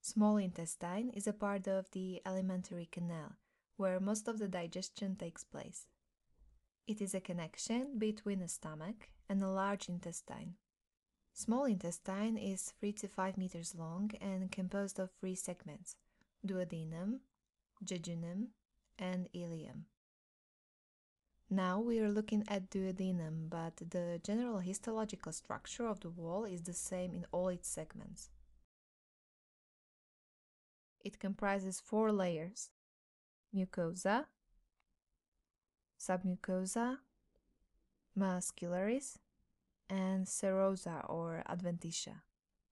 Small intestine is a part of the alimentary canal, where most of the digestion takes place. It is a connection between the stomach and the large intestine. Small intestine is 3 to 5 meters long and composed of 3 segments: duodenum, jejunum, and ileum. Now we are looking at duodenum, but the general histological structure of the wall is the same in all its segments. It comprises 4 layers: mucosa, submucosa, muscularis, and serosa or adventitia.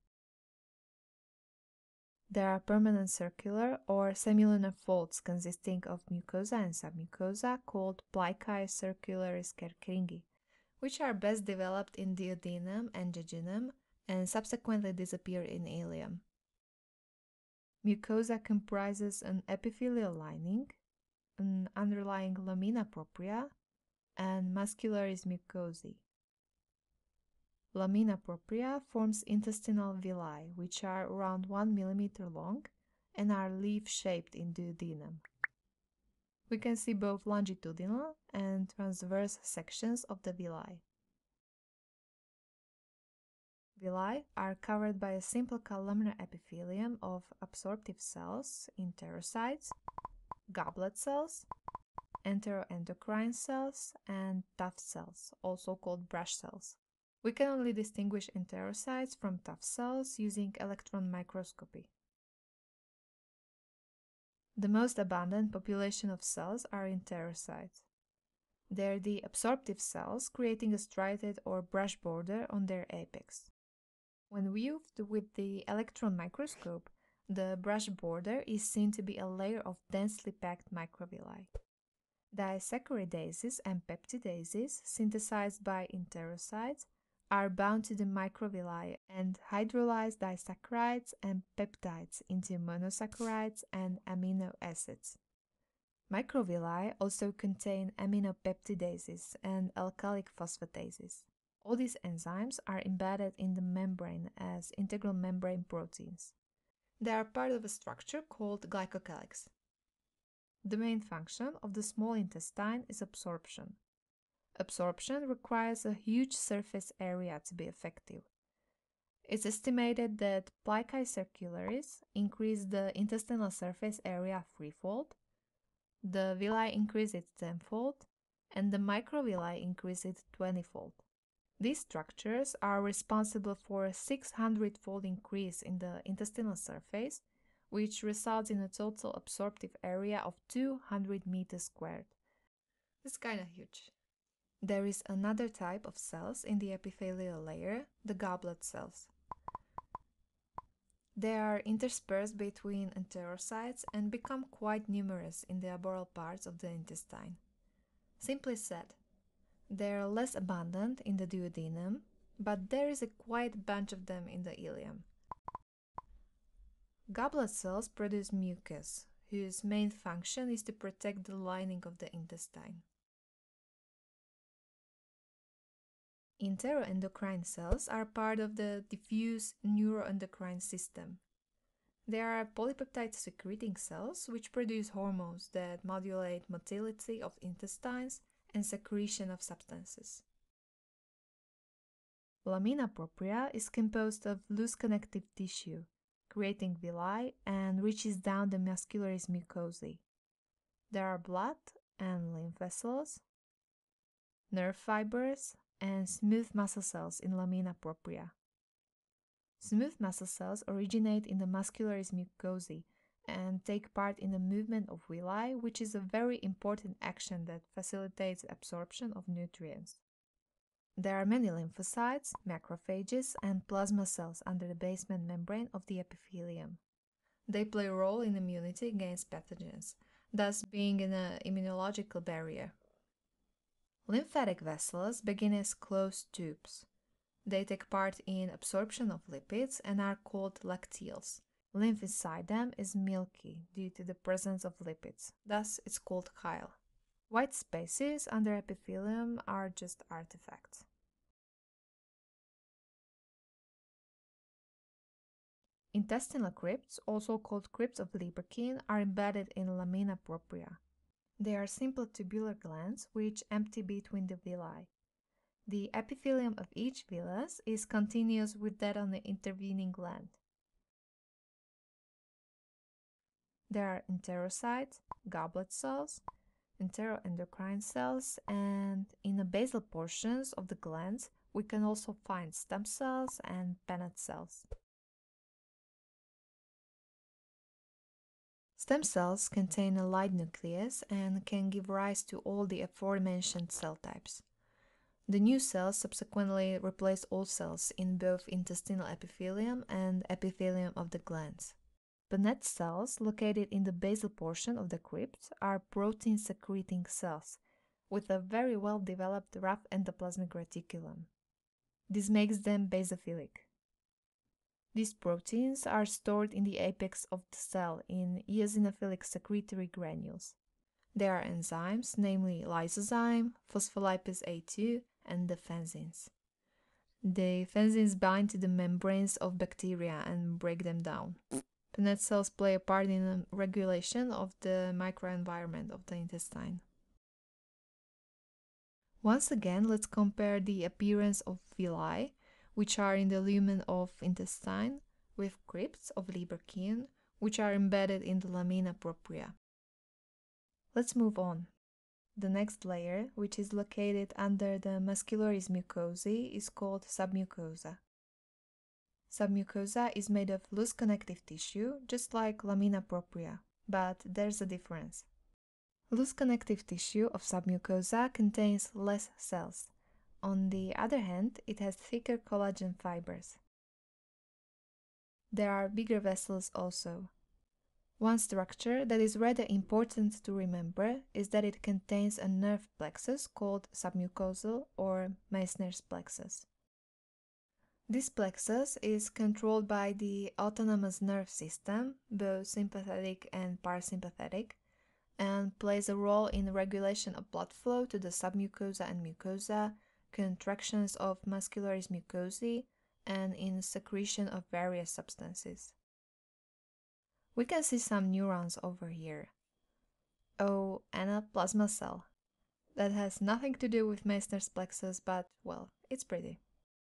There are permanent circular or semilunar folds consisting of mucosa and submucosa called plicae circularis Kerkringi, which are best developed in duodenum and jejunum and subsequently disappear in ileum. Mucosa comprises an epithelial lining, an underlying lamina propria, and muscularis mucosae. Lamina propria forms intestinal villi, which are around 1 mm long and are leaf-shaped in duodenum. We can see both longitudinal and transverse sections of the villi. Villi are covered by a simple columnar epithelium of absorptive cells, enterocytes, goblet cells, enteroendocrine cells, and tuft cells, also called brush cells. We can only distinguish enterocytes from tuft cells using electron microscopy. The most abundant population of cells are enterocytes. They are the absorptive cells, creating a striated or brush border on their apex. When viewed with the electron microscope, the brush border is seen to be a layer of densely packed microvilli. Disaccharidases and peptidases, synthesized by enterocytes, are bound to the microvilli and hydrolyze disaccharides and peptides into monosaccharides and amino acids. Microvilli also contain aminopeptidases and alkalic phosphatases. All these enzymes are embedded in the membrane as integral membrane proteins. They are part of a structure called glycocalyx. The main function of the small intestine is absorption. Absorption requires a huge surface area to be effective. It's estimated that plicae circularis increase the intestinal surface area threefold, the villi increase it tenfold, and the microvilli increase it 20-fold. These structures are responsible for a 600-fold increase in the intestinal surface, which results in a total absorptive area of 200 meters squared. It's kind of huge. There is another type of cells in the epithelial layer, the goblet cells. They are interspersed between enterocytes and become quite numerous in the arboreal parts of the intestine. Simply said, they are less abundant in the duodenum, but there is a quite bunch of them in the ileum. Goblet cells produce mucus, whose main function is to protect the lining of the intestine. Enteroendocrine cells are part of the diffuse neuroendocrine system. They are polypeptide secreting cells which produce hormones that modulate motility of intestines and secretion of substances. Lamina propria is composed of loose connective tissue, creating villi, and reaches down the muscularis mucosae. There are blood and lymph vessels, nerve fibers, and smooth muscle cells in lamina propria. Smooth muscle cells originate in the muscularis mucosae and take part in the movement of villi, which is a very important action that facilitates absorption of nutrients. There are many lymphocytes, macrophages, and plasma cells under the basement membrane of the epithelium. They play a role in immunity against pathogens, thus being an immunological barrier. Lymphatic vessels begin as closed tubes. They take part in absorption of lipids and are called lacteals. Lymph inside them is milky due to the presence of lipids, thus it's called chyle. White spaces under epithelium are just artifacts. Intestinal crypts, also called crypts of Lieberkühn, are embedded in lamina propria. They are simple tubular glands which empty between the villi. The epithelium of each villus is continuous with that on the intervening gland. There are enterocytes, goblet cells, enteroendocrine cells, and in the basal portions of the glands, we can also find stem cells and Paneth cells. Stem cells contain a light nucleus and can give rise to all the aforementioned cell types. The new cells subsequently replace old cells in both intestinal epithelium and epithelium of the glands. Paneth cells, located in the basal portion of the crypt, are protein-secreting cells with a very well-developed rough endoplasmic reticulum. This makes them basophilic. These proteins are stored in the apex of the cell in eosinophilic secretory granules. They are enzymes, namely lysozyme, phospholipase A2, and the fanzines. The fanzines bind to the membranes of bacteria and break them down. Paneth cells play a part in the regulation of the microenvironment of the intestine. Once again, let's compare the appearance of villi, which are in the lumen of intestine, with crypts of Lieberkühn, which are embedded in the lamina propria. Let's move on. The next layer, which is located under the muscularis mucosae, is called submucosa. Submucosa is made of loose connective tissue, just like lamina propria, but there's a difference. Loose connective tissue of submucosa contains less cells. On the other hand, it has thicker collagen fibers. There are bigger vessels also. One structure that is rather important to remember is that it contains a nerve plexus called submucosal or Meissner's plexus. This plexus is controlled by the autonomous nerve system, both sympathetic and parasympathetic, and plays a role in the regulation of blood flow to the submucosa and mucosa, contractions of muscularis mucosae, and in secretion of various substances. We can see some neurons over here. Oh, and a plasma cell. That has nothing to do with Meissner's plexus, but, well, it's pretty.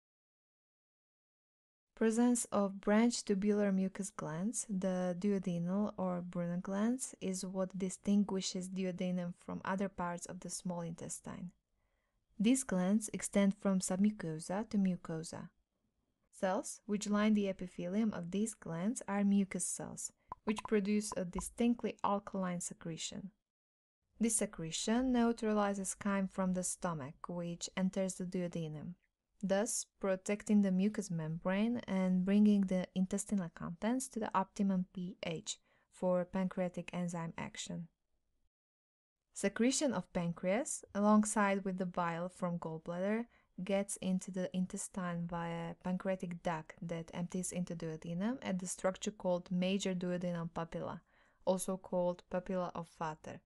Presence of branched tubular mucous glands, the duodenal or Brunner glands, is what distinguishes duodenum from other parts of the small intestine. These glands extend from submucosa to mucosa. Cells which line the epithelium of these glands are mucus cells, which produce a distinctly alkaline secretion. This secretion neutralizes chyme from the stomach, which enters the duodenum, thus protecting the mucous membrane and bringing the intestinal contents to the optimum pH for pancreatic enzyme action. Secretion of pancreas, alongside with the bile from gallbladder, gets into the intestine via pancreatic duct that empties into duodenum at the structure called major duodenal papilla, also called papilla of Vater.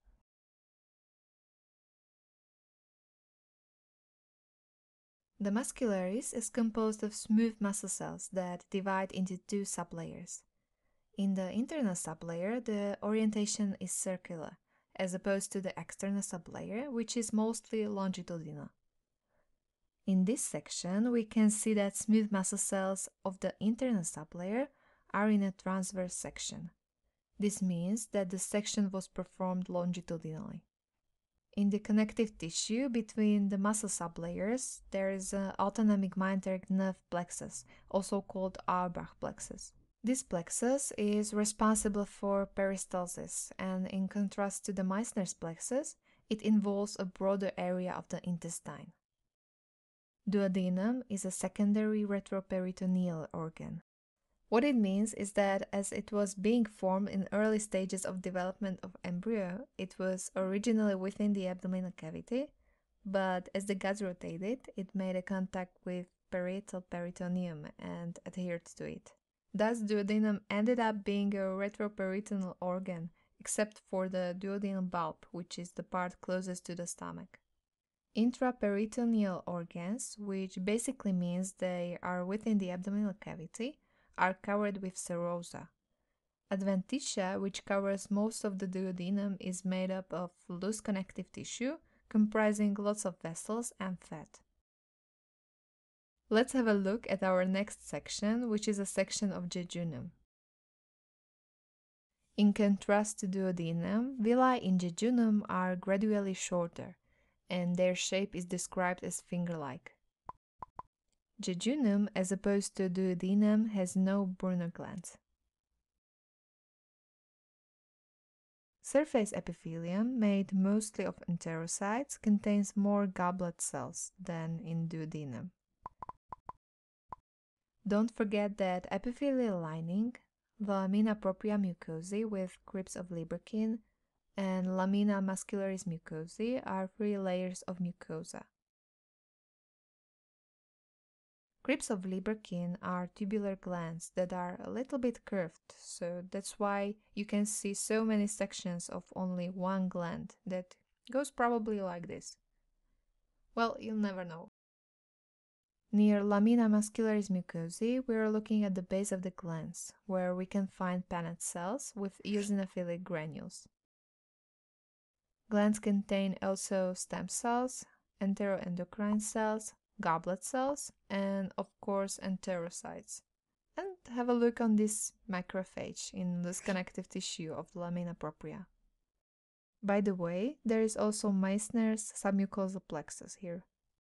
The muscularis is composed of smooth muscle cells that divide into two sublayers. In the internal sublayer, the orientation is circular, as opposed to the external sublayer, which is mostly longitudinal. In this section, we can see that smooth muscle cells of the internal sublayer are in a transverse section. This means that the section was performed longitudinally. In the connective tissue between the muscle sublayers, there is an autonomic mesenteric nerve plexus, also called Auerbach plexus. This plexus is responsible for peristalsis, and in contrast to the Meissner's plexus, it involves a broader area of the intestine. Duodenum is a secondary retroperitoneal organ. What it means is that as it was being formed in early stages of development of embryo, it was originally within the abdominal cavity, but as the guts rotated, it made a contact with parietal peritoneum and adhered to it. Thus, duodenum ended up being a retroperitoneal organ, except for the duodenal bulb, which is the part closest to the stomach. Intraperitoneal organs, which basically means they are within the abdominal cavity, are covered with serosa. Adventitia, which covers most of the duodenum, is made up of loose connective tissue comprising lots of vessels and fat. Let's have a look at our next section, which is a section of jejunum. In contrast to duodenum, villi in jejunum are gradually shorter, and their shape is described as finger-like. Jejunum, as opposed to duodenum, has no Brunner glands. Surface epithelium, made mostly of enterocytes, contains more goblet cells than in duodenum. Don't forget that epithelial lining, the lamina propria mucosae with crypts of Lieberkühn, and lamina muscularis mucosae are 3 layers of mucosa. Crypts of Lieberkühn are tubular glands that are a little bit curved, so that's why you can see so many sections of only one gland that goes probably like this. Well, you'll never know. Near lamina muscularis mucosae, we are looking at the base of the glands, where we can find Paneth cells with eosinophilic granules. Glands contain also stem cells, enteroendocrine cells, goblet cells, and of course enterocytes. And have a look on this macrophage in loose connective tissue of the lamina propria. By the way, there is also Meissner's submucosal plexus here.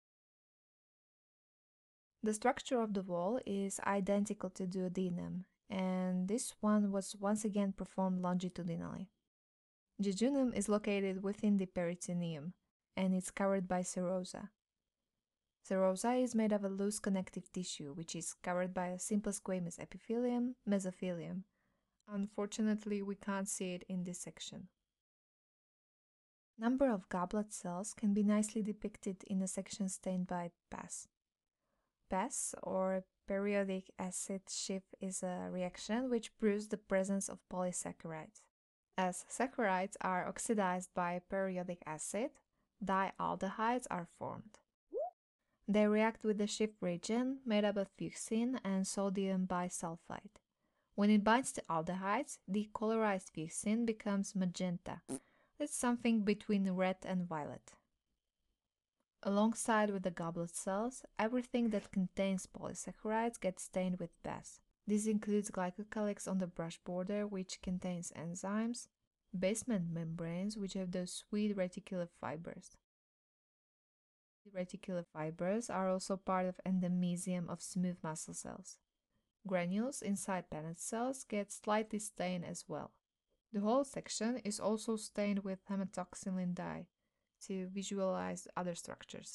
The structure of the wall is identical to duodenum, and this one was once again performed longitudinally. Jejunum is located within the peritoneum, and it's covered by serosa. Serosa is made of a loose connective tissue, which is covered by a simple squamous epithelium, mesothelium. Unfortunately, we can't see it in this section. Number of goblet cells can be nicely depicted in a section stained by PAS. PAS, or periodic acid Schiff, is a reaction which proves the presence of polysaccharides. As saccharides are oxidized by periodic acid, dialdehydes are formed. They react with the Schiff reagent made up of fuchsin and sodium bisulfite. When it binds to aldehydes, the colorized fuchsin becomes magenta. It's something between red and violet. Alongside with the goblet cells, everything that contains polysaccharides gets stained with PAS. This includes glycocalyx on the brush border, which contains enzymes, basement membranes, which have those sweet reticular fibers. The reticular fibers are also part of endomysium of smooth muscle cells. Granules inside Paneth cells get slightly stained as well. The whole section is also stained with hematoxylin dye to visualize other structures.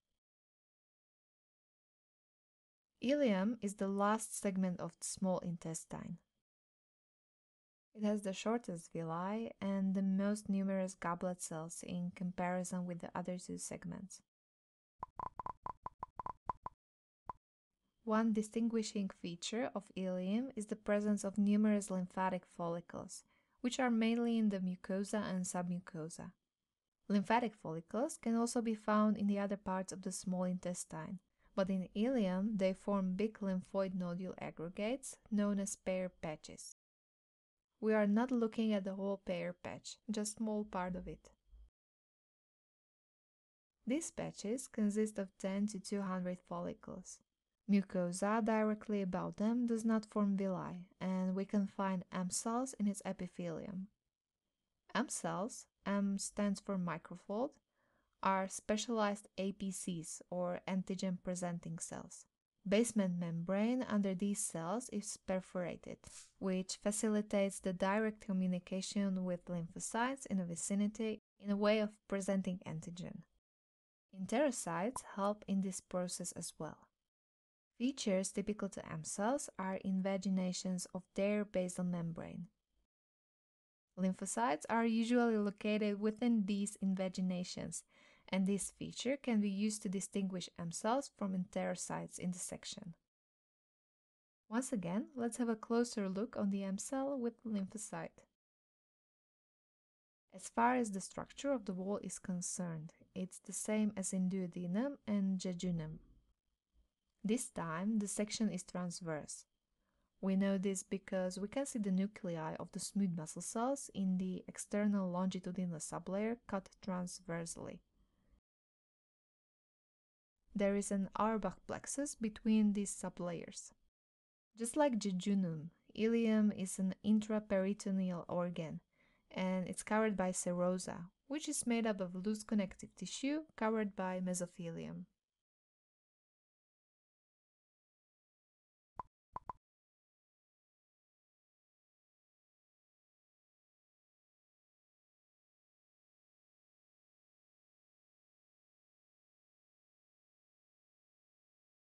Ileum is the last segment of the small intestine. It has the shortest villi and the most numerous goblet cells in comparison with the other 2 segments. One distinguishing feature of ileum is the presence of numerous lymphatic follicles, which are mainly in the mucosa and submucosa. Lymphatic follicles can also be found in the other parts of the small intestine, but in ileum they form big lymphoid nodule aggregates known as Peyer's patches. We are not looking at the whole Peyer's patch, just small part of it. These patches consist of 10 to 200 follicles. Mucosa directly above them does not form villi, and we can find M cells in its epithelium. M cells, M stands for microfold, are specialized APCs or antigen-presenting cells. Basement membrane under these cells is perforated, which facilitates the direct communication with lymphocytes in the vicinity in a way of presenting antigen. Enterocytes help in this process as well. Features typical to M cells are invaginations of their basal membrane. Lymphocytes are usually located within these invaginations, and this feature can be used to distinguish M cells from enterocytes in the section. Once again, let's have a closer look on the M cell with lymphocyte. As far as the structure of the wall is concerned, it's the same as in duodenum and jejunum. This time, the section is transverse. We know this because we can see the nuclei of the smooth muscle cells in the external longitudinal sublayer cut transversely. There is an Auerbach plexus between these sublayers. Just like jejunum, ileum is an intraperitoneal organ, and it's covered by serosa, which is made up of loose connective tissue covered by mesothelium.